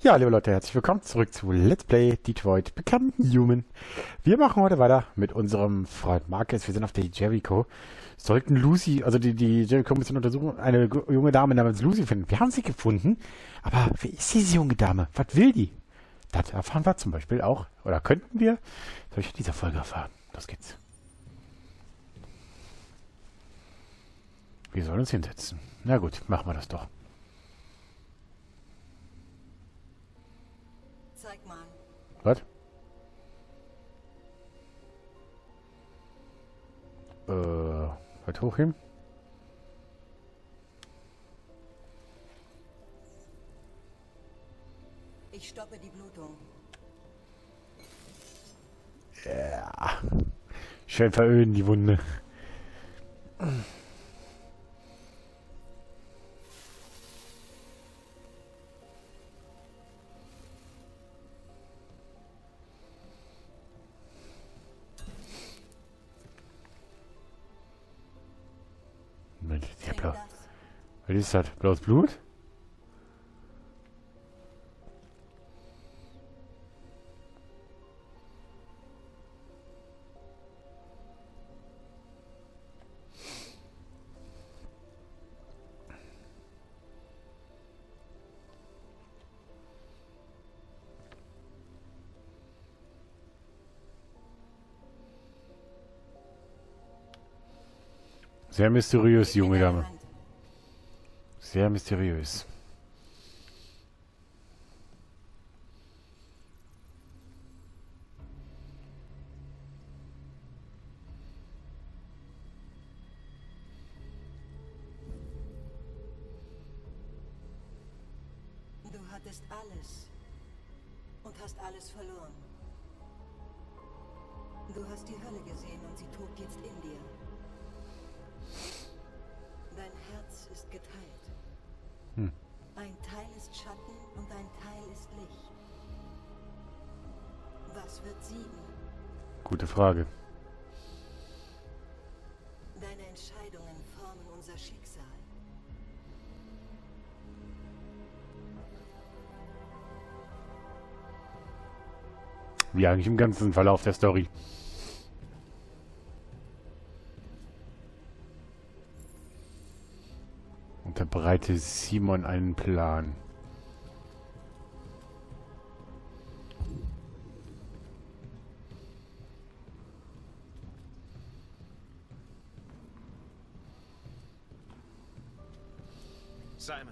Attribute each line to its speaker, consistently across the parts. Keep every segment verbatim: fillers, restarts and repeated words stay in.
Speaker 1: Ja, liebe Leute, herzlich willkommen zurück zu Let's Play Detroit Become Human. Wir machen heute weiter mit unserem Freund Marcus. Wir sind auf der Jericho. Sollten Lucy, also die, die Jericho ein bisschen untersuchen, eine junge Dame namens Lucy finden. Wir haben sie gefunden, aber wer ist diese junge Dame? Was will die? Das erfahren wir zum Beispiel auch, oder könnten wir, soll ich in dieser Folge erfahren. Los geht's. Wir sollen uns hinsetzen. Na gut, machen wir das doch.
Speaker 2: Zeig mal.
Speaker 1: Was? Äh, weit hochheben?
Speaker 2: Ich stoppe die Blutung.
Speaker 1: Ja. Schön veröden, die Wunde. Moment, ja, blau. Was ist das? Blaues Blut? Sehr mysteriös, die junge Dame. Sehr mysteriös.
Speaker 2: Du hattest alles und hast alles verloren. Du hast die Hölle gesehen und sie tobt jetzt in dir. Dein Herz ist geteilt.
Speaker 1: Hm.
Speaker 2: Ein Teil ist Schatten und ein Teil ist Licht. Was wird siegen?
Speaker 1: Gute Frage.
Speaker 2: Deine Entscheidungen formen unser Schicksal.
Speaker 1: Wie eigentlich im ganzen Verlauf der Story. Unterbreite Simon einen Plan.
Speaker 3: Simon.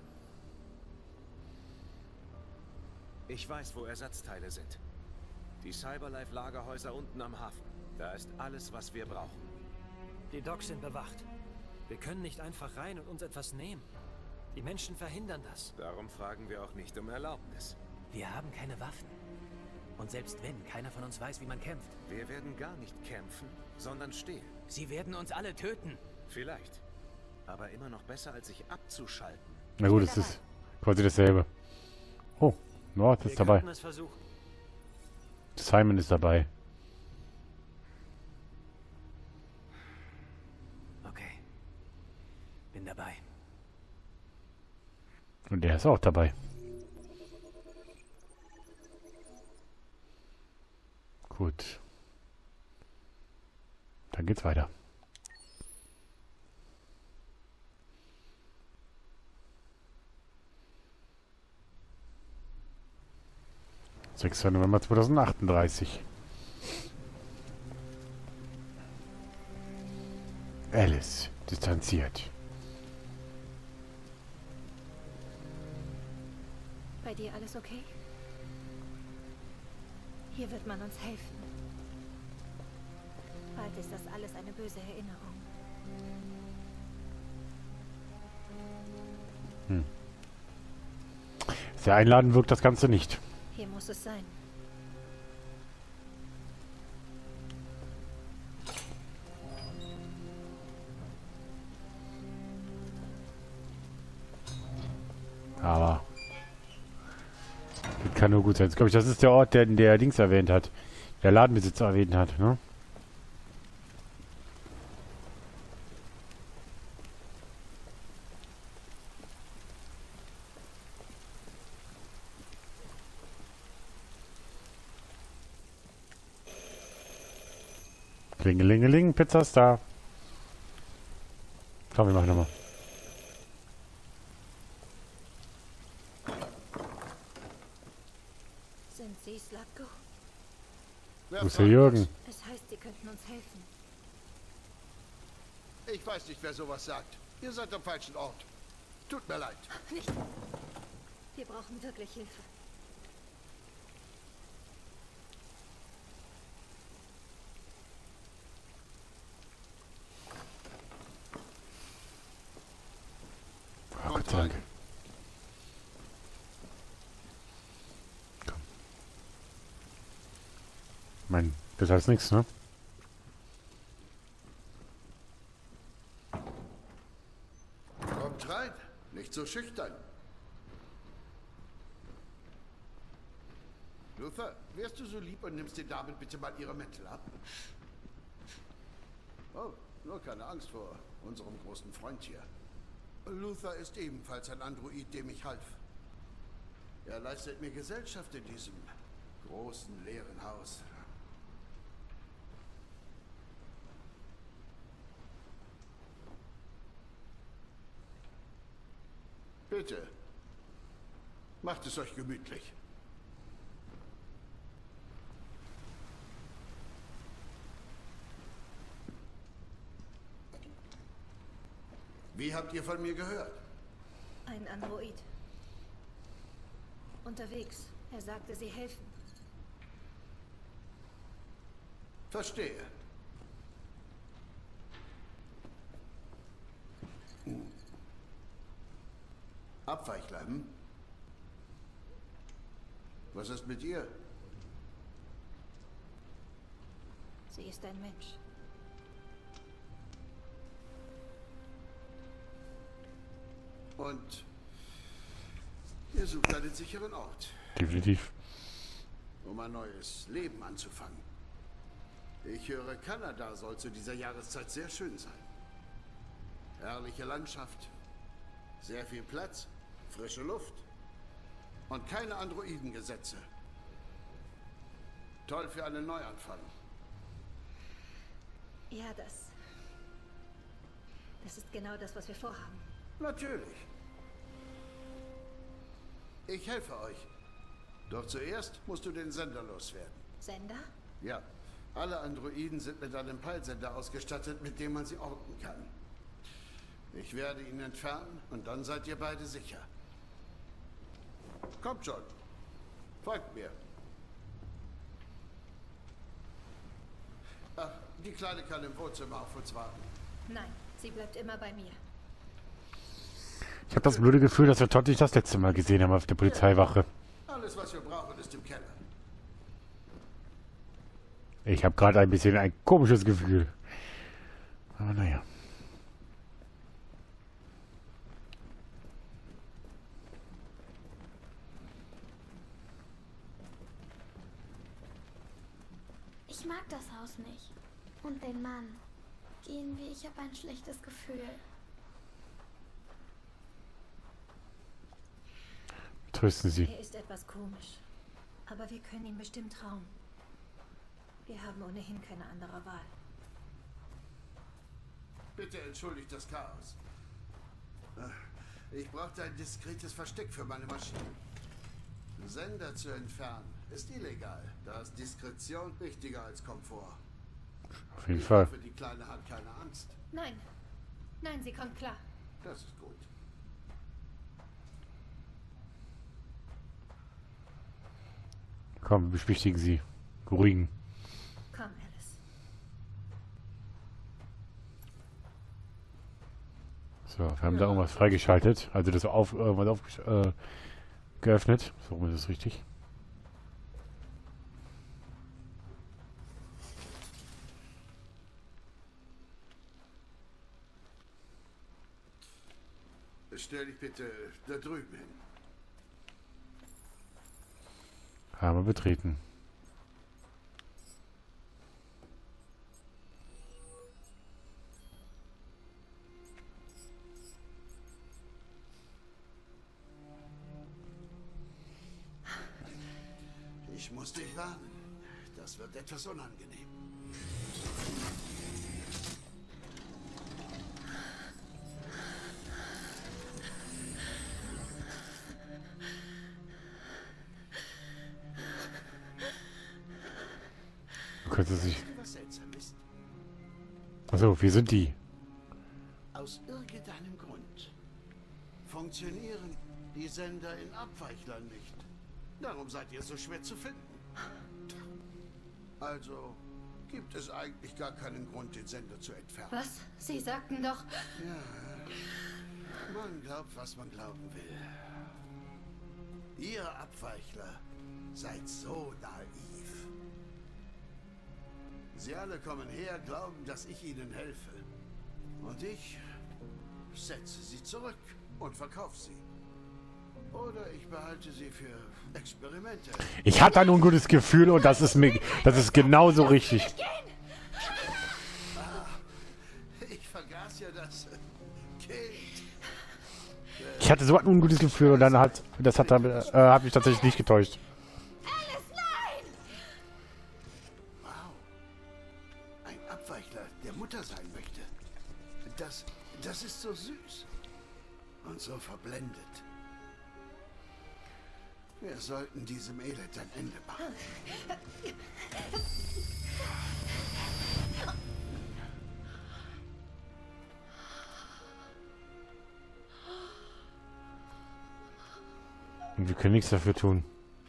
Speaker 3: Ich weiß, wo Ersatzteile sind. Die Cyberlife-Lagerhäuser unten am Hafen. Da ist alles, was wir brauchen.
Speaker 4: Die Docks sind bewacht. Wir können nicht einfach rein und uns etwas nehmen. Die Menschen verhindern das.
Speaker 3: Darum fragen wir auch nicht um Erlaubnis.
Speaker 4: Wir haben keine Waffen. Und selbst wenn, keiner von uns weiß, wie man kämpft.
Speaker 3: Wir werden gar nicht kämpfen, sondern stehlen.
Speaker 4: Sie werden uns alle töten.
Speaker 3: Vielleicht. Aber immer noch besser, als sich abzuschalten.
Speaker 1: Na gut, es ist quasi dasselbe. Oh, Nord ist dabei.
Speaker 4: Es versuchen.
Speaker 1: Simon ist dabei.
Speaker 4: Okay. Bin dabei.
Speaker 1: Und der ist auch dabei. Gut. Dann geht's weiter. sechster November zweitausendachtunddreißig. Alice, distanziert.
Speaker 5: Bei dir alles okay? Hier wird man uns helfen. Bald ist das alles eine böse Erinnerung.
Speaker 1: Hm. Sehr einladend wirkt das Ganze nicht.
Speaker 5: Hier muss es sein.
Speaker 1: Aber das kann nur gut sein. Jetzt glaube ich, das ist der Ort, der der Dings erwähnt hat. Der Ladenbesitzer erwähnt hat, ne? Klingelingeling, Pizza ist da. Komm, wir machen nochmal.
Speaker 5: Sind Sie Slatko?
Speaker 6: Wer
Speaker 1: Wo ist der
Speaker 6: fragt
Speaker 1: Jürgen?
Speaker 5: Es heißt, Sie könnten uns helfen.
Speaker 6: das? Ich weiß nicht, wer sowas sagt. Ihr seid am falschen Ort. Tut mir leid.
Speaker 5: Nicht. Wir brauchen wirklich Hilfe.
Speaker 1: Oh, Gott
Speaker 6: Kommt
Speaker 1: sei Dank.
Speaker 6: rein.
Speaker 1: Mein, das heißt nichts, ne?
Speaker 6: Kommt rein. Nicht so schüchtern. Luther, wärst du so lieb und nimmst den Damen bitte mal ihre Mäntel ab? Oh, nur keine Angst vor unserem großen Freund hier. Luther ist ebenfalls ein Android, dem ich half. Er leistet mir Gesellschaft in diesem großen, leeren Haus. Bitte, macht es euch gemütlich. Wie habt ihr von mir gehört?
Speaker 5: Ein Android. Unterwegs. Er sagte, Sie helfen.
Speaker 6: Verstehe. Hm. Abweichler, hm? Was ist mit ihr?
Speaker 5: Sie ist ein Mensch.
Speaker 6: Und ihr sucht einen sicheren Ort,
Speaker 1: Definitiv.
Speaker 6: um ein neues Leben anzufangen. Ich höre, Kanada soll zu dieser Jahreszeit sehr schön sein. Herrliche Landschaft, sehr viel Platz, frische Luft und keine Androidengesetze. Toll für einen Neuanfang.
Speaker 5: Ja, das... Das ist genau das, was wir vorhaben.
Speaker 6: Natürlich. Ich helfe euch. Doch zuerst musst du den Sender loswerden.
Speaker 5: Sender?
Speaker 6: Ja, alle Androiden sind mit einem Peilsender ausgestattet, mit dem man sie orten kann. Ich werde ihn entfernen und dann seid ihr beide sicher. Kommt schon. Folgt mir. Ach, die Kleine kann im Wohnzimmer auf uns warten.
Speaker 5: Nein, sie bleibt immer bei mir.
Speaker 1: Ich habe das blöde Gefühl, dass wir Todd nicht das letzte Mal gesehen haben auf der Polizeiwache.
Speaker 6: Alles, was wir brauchen, ist im Keller.
Speaker 1: Ich habe gerade ein bisschen ein komisches Gefühl. Aber naja.
Speaker 7: Ich mag das Haus nicht. Und den Mann. Gehen wir, ich habe ein schlechtes Gefühl.
Speaker 1: Trösten Sie.
Speaker 5: Er ist etwas komisch. Aber wir können ihm bestimmt trauen. Wir haben ohnehin keine andere Wahl.
Speaker 6: Bitte entschuldigt das Chaos. Ich brauchte ein diskretes Versteck für meine Maschinen. Sender zu entfernen ist illegal. Da ist Diskretion wichtiger als Komfort.
Speaker 1: Auf jeden Fall.
Speaker 6: Für die Kleine hat keine Angst.
Speaker 5: Nein. Nein, sie kommt klar.
Speaker 6: Das ist gut.
Speaker 1: Komm, beschwichtigen Sie. Beruhigen.
Speaker 5: Komm, Alice.
Speaker 1: So, wir haben da irgendwas freigeschaltet. Also das auf, irgendwas auf, äh, geöffnet. So rum ist es richtig.
Speaker 6: Stell dich bitte da drüben hin.
Speaker 1: Haben wir betreten.
Speaker 6: Ich muss dich warnen. Das wird etwas unangenehm.
Speaker 1: Könnte sich.
Speaker 6: Weißt du, was seltsam ist?
Speaker 1: Achso, wir sind die.
Speaker 6: Aus irgendeinem Grund funktionieren die Sender in Abweichlern nicht. Darum seid ihr so schwer zu finden. Also gibt es eigentlich gar keinen Grund, den Sender zu entfernen.
Speaker 5: Was? Sie sagten doch...
Speaker 6: Ja, man glaubt, was man glauben will. Ihr Abweichler seid so naiv. Sie alle kommen her, glauben, dass ich ihnen helfe. Und ich setze sie zurück und verkaufe sie. Oder ich behalte sie für Experimente.
Speaker 1: Ich hatte ein ungutes Gefühl und das ist mir, das ist genauso richtig.
Speaker 6: Ich vergaß ja das Kind.
Speaker 1: Ich hatte so ein ungutes Gefühl und dann hat, das hat, äh, hat mich tatsächlich nicht getäuscht.
Speaker 7: Alice, nein!
Speaker 6: Wow. Ein Abweichler, der Mutter sein möchte. Das, das ist so süß. Und so verblendet. Wir sollten diesem Elend ein Ende machen.
Speaker 1: Und wir können nichts dafür tun.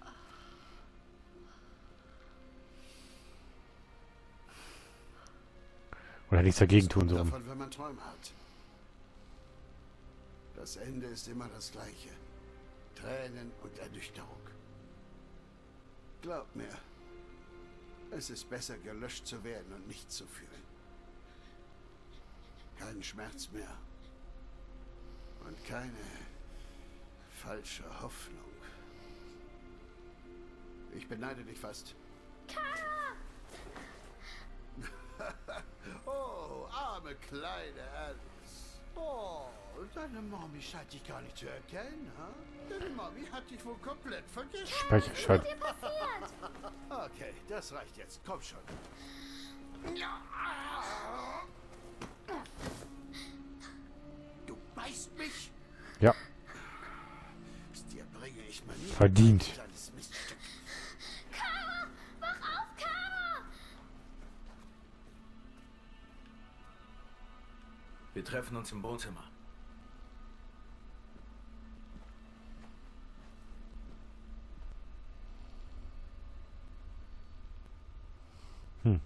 Speaker 1: Oder nichts dagegen tun, so.
Speaker 6: Davon, wenn man Träume hat. Das Ende ist immer das gleiche. Tränen und Ernüchterung. Glaub mir, es ist besser, gelöscht zu werden und nichts zu fühlen. Keinen Schmerz mehr. Und keine falsche Hoffnung. Ich beneide dich fast. Oh, arme kleine Alice. Oh, deine Mami scheint dich gar nicht zu erkennen, ha? Deine Mami hat dich wohl komplett vergessen.
Speaker 1: Speicherschalt.
Speaker 6: Okay, das reicht jetzt. Komm schon. Du beißt mich?
Speaker 1: Ja.
Speaker 6: Dir bringe ich mal nie
Speaker 1: Verdient.
Speaker 6: ein kleines Miststück.
Speaker 7: Kara! Wach auf, Kara!
Speaker 3: Wir treffen uns im Wohnzimmer.
Speaker 1: Hm.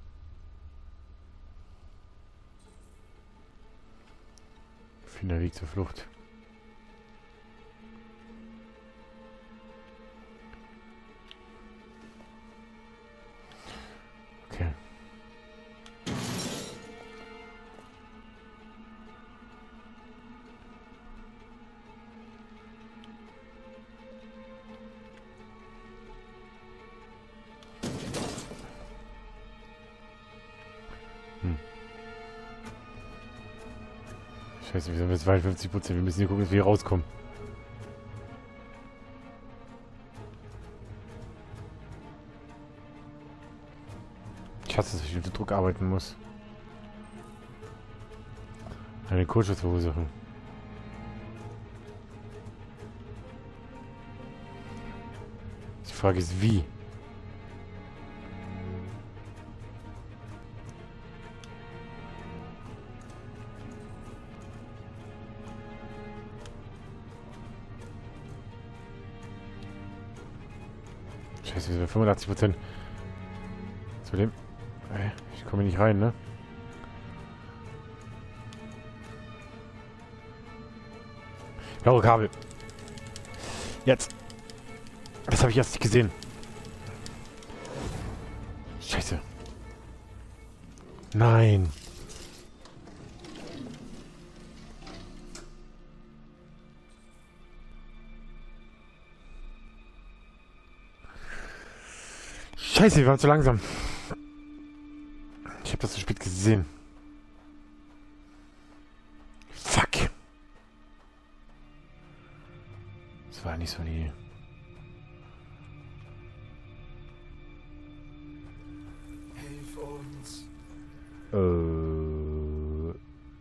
Speaker 1: Finde der Weg zur Flucht. Okay. Scheiße, wir sind bei zweiundfünfzig Prozent. Wir müssen hier gucken, dass wir hier rauskommen. Ich hasse es, dass ich unter Druck arbeiten muss. Eine Kurzschluss verursachen. Die Frage ist, wie? Scheiße, wir sind bei fünfundachtzig Prozent. Zudem. Ich komme hier nicht rein, ne? Blaue Kabel. Jetzt. Das habe ich erst nicht gesehen. Scheiße. Nein. Scheiße, wir waren zu langsam. Ich habe das zu spät gesehen. Fuck. Das war nicht so die...
Speaker 6: Hilf uns.
Speaker 1: Äh...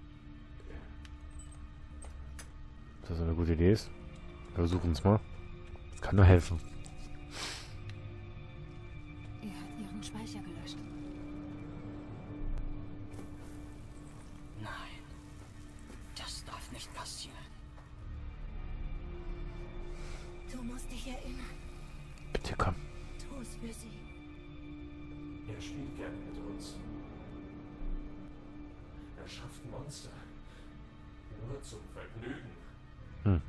Speaker 1: Ob das eine gute Idee ist? Wir versuchen es mal. Das kann nur helfen.
Speaker 5: Er hat ihren Speicher gelöscht. musst dich erinnern.
Speaker 1: Bitte komm.
Speaker 5: Tu es für sie.
Speaker 8: Er spielt gerne mit uns. Er schafft Monster. Nur zum Vergnügen.
Speaker 1: Hm.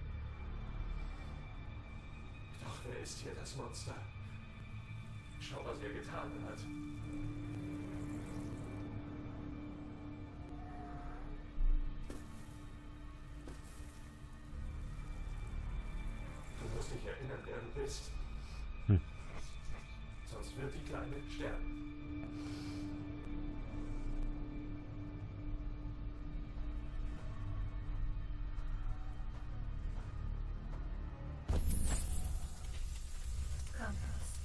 Speaker 8: Doch wer ist hier das Monster? Schau, was er getan hat. Du musst dich erinnern, wer du bist.
Speaker 1: Hm.
Speaker 8: Sonst wird die Kleine sterben.
Speaker 5: Kompass.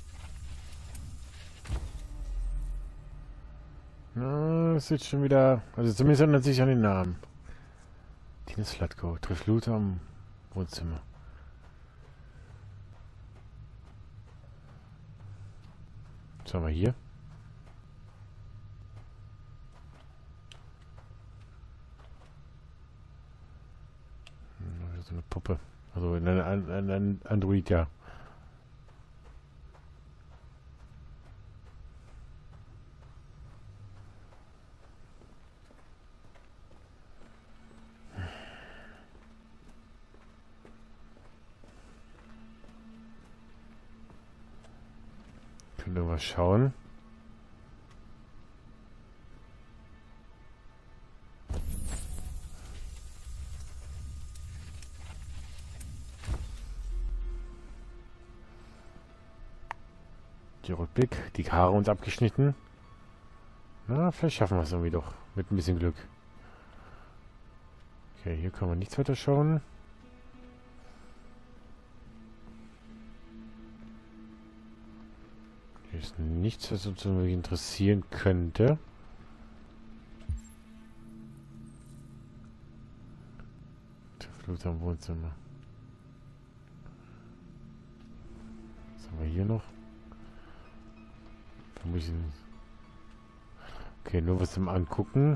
Speaker 1: Na, das ist schon wieder... Also zumindest erinnert sich an den Namen. Tina Slatko trifft Luther am Wohnzimmer. Was haben wir hier? Hm, so eine Puppe. Also ein, ein, ein, ein Android, ja. Können wir mal schauen. Die Rückblick, die Haare uns abgeschnitten. Na, vielleicht schaffen wir es irgendwie doch. Mit ein bisschen Glück. Okay, hier kann man nichts weiter schauen. Hier ist nichts, was uns irgendwie interessieren könnte. Der Flut am Wohnzimmer. Was haben wir hier noch? Okay, nur was zum Angucken.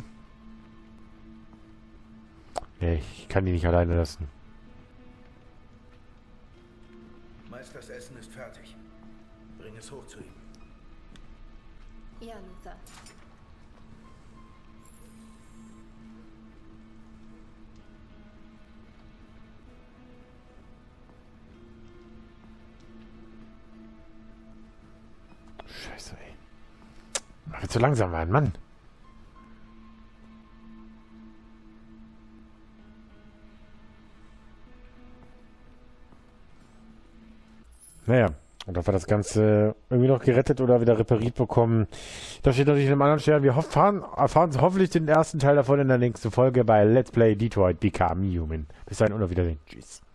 Speaker 1: Nee, ich kann die nicht alleine lassen.
Speaker 3: Meisters Essen ist fertig. Bring es hoch zu ihm.
Speaker 5: Ja, Luther.
Speaker 1: Scheiße, ey. Mach jetzt so langsam werden, Mann. Naja, und ob wir das Ganze irgendwie noch gerettet oder wieder repariert bekommen, das steht natürlich in einem anderen Stern. Wir erfahren, erfahren hoffentlich den ersten Teil davon in der nächsten Folge bei Let's Play Detroit Become Human. Bis dahin und auf Wiedersehen. Tschüss.